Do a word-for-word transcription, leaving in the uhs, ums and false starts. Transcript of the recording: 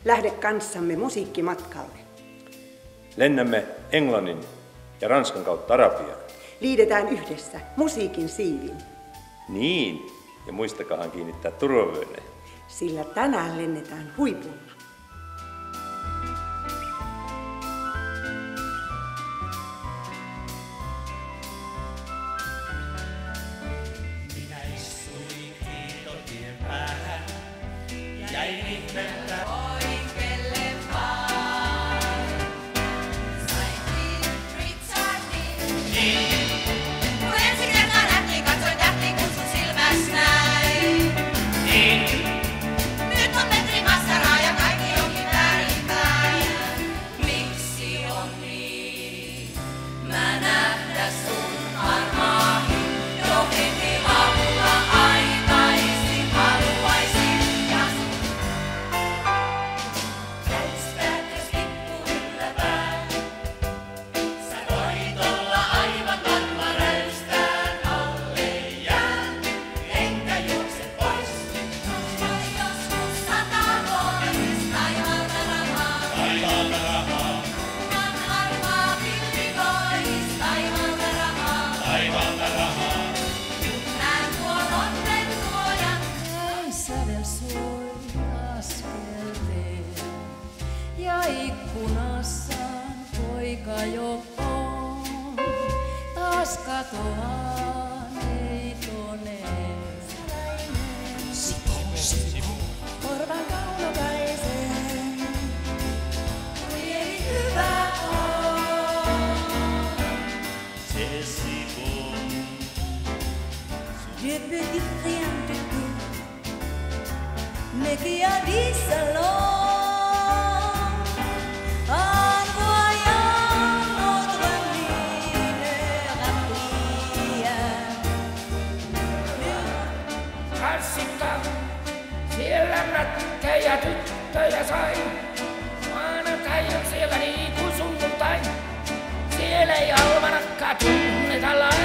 Lähde kanssamme musiikkimatkalle. Lennämme Englannin ja Ranskan kautta Arabiaan. Liidetään yhdessä musiikin siivin. Niin, ja muistakahan kiinnittää turvavyönne. Sillä tänään lennetään huipulla. Minä istuin kiitotien päähän, jäin ihmettä oikeelle vaan. Sain Richardin. Niin. Kun ensi kertaa nähtiin, katsoin tähtiin, kun sun silmäs näin. Niin. Nyt on metri massaraa ja kaikki onkin väärinpäin. Miksi on niin? Mä nähdä sun armaahin jo heti aamulla aikaisin haluaisin ja sun. Räystääkös lippu ylläpää? Sä voit olla aivan varma räystään alle jään. Enkä juokse pois. Jos joskus sataa pois taivaalta rahaa. Taivaalta rahaa. Kuvan harmaa pilvi pois taivaalta rahaa. Taivaalta rahaa. Näen tuon onnen tuojan. Näin sävel soi askelteen ja ikkunassaan poika jo on. Taas katoaa neitonen. Korvan kaunokaisen. Mieli hyvä on. Se sivun. Je peux dire rien du tout, mais qui a dit selon en voyant notre mine remplie. Tanssita, siellä nättejä tyttöjä sain. Maanantai on siellä niin kuin sunnuntai. Siellä ei almanakkaa tunneta lain.